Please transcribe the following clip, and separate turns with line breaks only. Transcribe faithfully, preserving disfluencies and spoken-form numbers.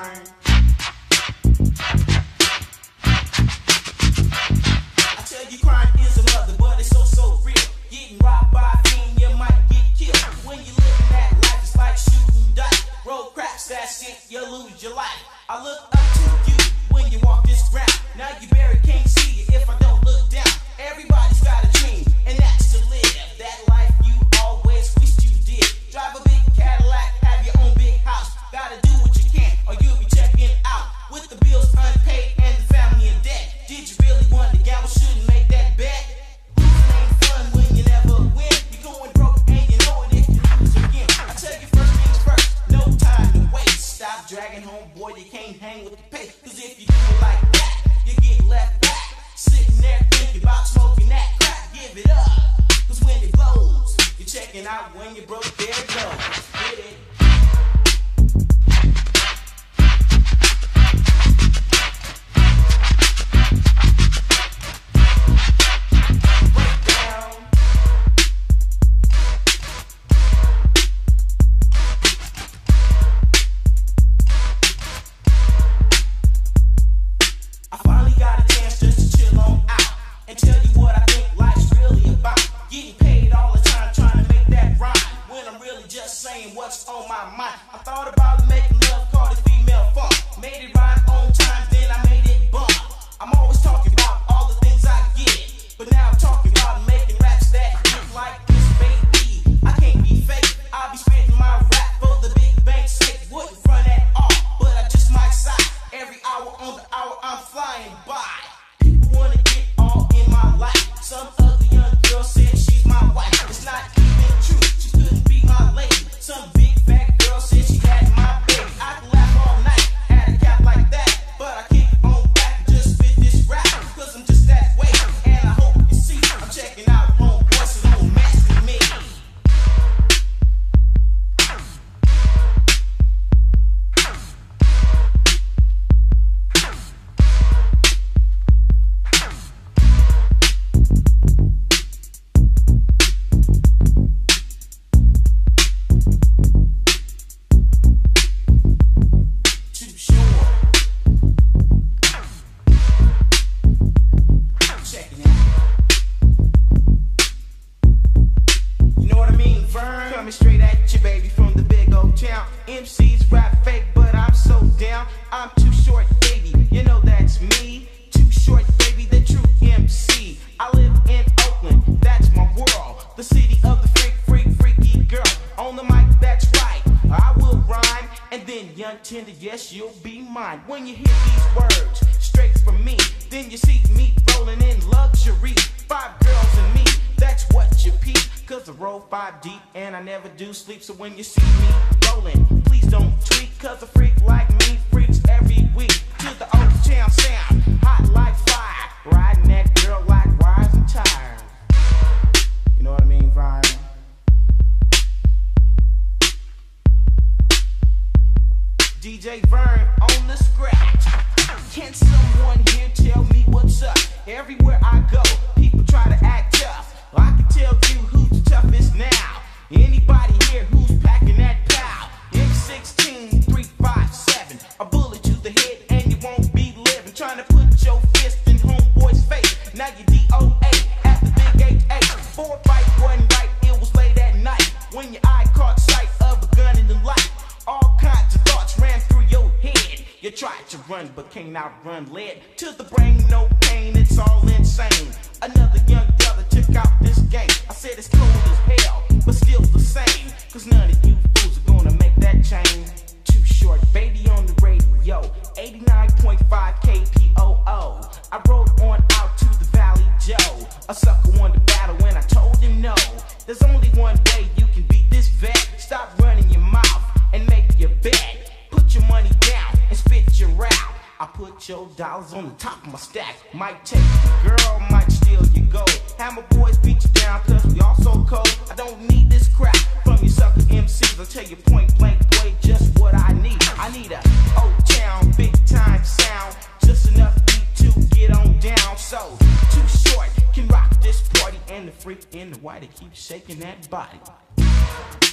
Vern. I tell you crime is a mother, but it's so, so real. Getting robbed by a fiend, you might get killed. When you live that life, it's like shooting dice. Roll craps, that's it, you lose your life. I look up to you when you walk this ground. Now you barely can't see it if I don't look down. Everybody's got a dream, and that's to live that life you always wished you did. Drive a big Cadillac, have your own big house. Gotta do what you can, or you'll be checking out. With the bills unpaid and the family in debt. Did you really want to gamble? Shouldn't make that bet. Losing ain't fun when you never win. You're going broke and you know it if you lose again. I tell you first things first, no time to waste. Stop dragging home, boy, you can't hang with the pace. Cause if you do it like that, you get left back. Sitting there thinking about smoking that crack. Give it up, cause when it blows, you're checking out when you broke, there it goes. Hit it. What's on my mind? I thought about making love, called it female funk. Made it rhyme on time, then I made it bump. I'm always talking about all the things I get, but now I'm talking about making raps that hit like this, baby. I can't be fake, I'll be spitting my rap for the big bank's sake. Wouldn't front at all, but I just might sigh. Every hour on the hour I'm flying by. People wanna get all in my life. Some ugly young girl said she's my wife. It's not even true, she couldn't be my lady. Some big fat girl said she had my baby. I could laugh all night, had a cap like that, but I kick on back and just spit this rap, cause I'm just that way, and I hope you see I'm checking out homeboys, so don't mess with me. Coming straight at you, baby, from the big old town. M Cs rap fake, but I'm so down. I'm too short, baby, you know that's me. Too short, baby, the true M C. I live in Oakland, that's my world. The city of the freak, freak, freaky girl. On the mic, that's right, I will rhyme. And then, young tender, yes, you'll be mine. When you hear these words straight from me, then you see me rolling in luxury. Five girls and me, that's what you peep. Cause I roll five deep and I never do sleep. So when you see me rolling, please don't tweak. Cause a freak like me freaks every week. To the old town sound, hot like fire. Riding that girl like wires and tires. You know what I mean, Vern? D J Vern on the scratch. Can someone here tell me what's up? Everywhere I go, people try to act tough. I can tell you who's the toughest now. Anybody here who's packing that pow? M sixteen, three five seven. A bullet to the head and you won't be living. Trying to put your fist in homeboy's face. Now you D O A at the big eight eight. Four fight wasn't right, it was late at night. When your eye caught sight of a gun in the light. All kinds of thoughts ran through your head. You tried to run but can't outrun lead. To the brain, no pain, it's all insane. Another young brother took out this game. I said it's cold as hell, but still the same. Cause none of you fools are gonna make that change. Too short, baby on the radio. eighty-nine point five K P O O. I rode on out to the Valley Joe. A sucker won the battle when I told him no. There's only one way you can beat this vet. Stop running your mouth and make your bet. Put your money down and spit your out. I put your dollars on the top of my stack. Might take your girl, might steal your gold. Have my boys beat you down cause we all so cold. I don't need this crap from you sucker M Cs. I'll tell you point blank, boy, just what I need. I need a old town, big time sound. Just enough beat to get on down. So, too short can rock this party. And the freak in the white that keeps shaking that body.